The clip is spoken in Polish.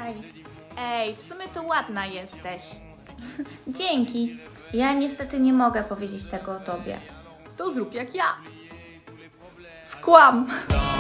Czekaj. Ej, w sumie to ładna jesteś. Dzięki. Ja niestety nie mogę powiedzieć tego o tobie. To zrób jak ja. Skłam.